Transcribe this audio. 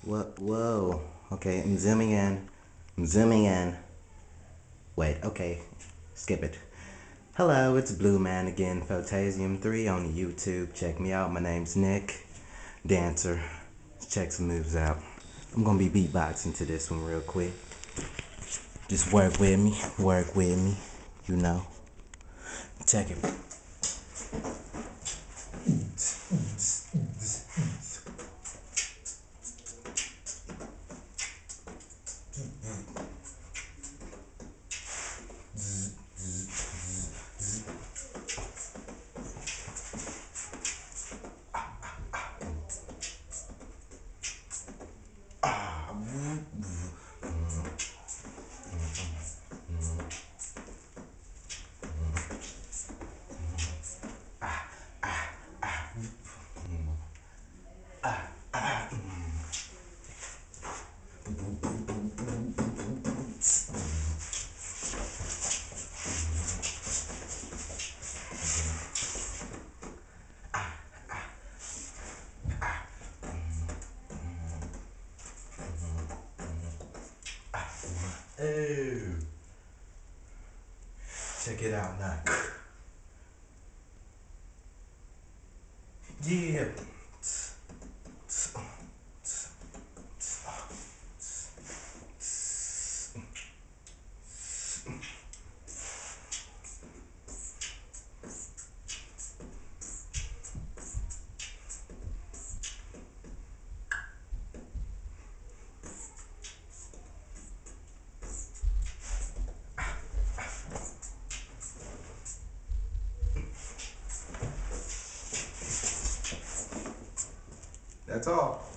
Whoa. Okay, I'm zooming in. I'm zooming in. Wait, okay. Skip it. Hello, it's Blue Man again, Photasium 3 on YouTube. Check me out. My name's Nick, dancer. Let's check some moves out. I'm gonna be beatboxing to this one real quick. Just work with me, you know. Check it. Oh, check it out now. Yeah. That's all.